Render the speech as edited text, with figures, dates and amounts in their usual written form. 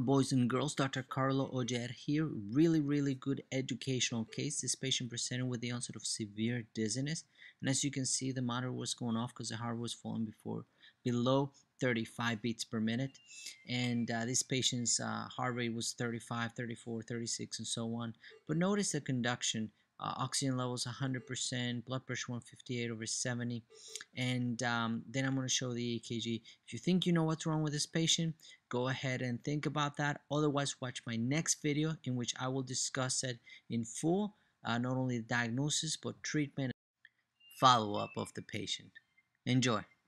boys and girls, Dr. Carlo Oger here. Really good educational case. This patient presented with the onset of severe dizziness, and as you can see, the monitor was going off because the heart was falling below 35 beats per minute, and this patient's heart rate was 35, 34, 36, and so on. But notice the conduction. Oxygen levels 100%, blood pressure 158/70, and then I'm going to show the EKG. If you think you know what's wrong with this patient, go ahead and think about that. Otherwise, watch my next video in which I will discuss it in full, not only the diagnosis but treatment, follow-up of the patient. Enjoy.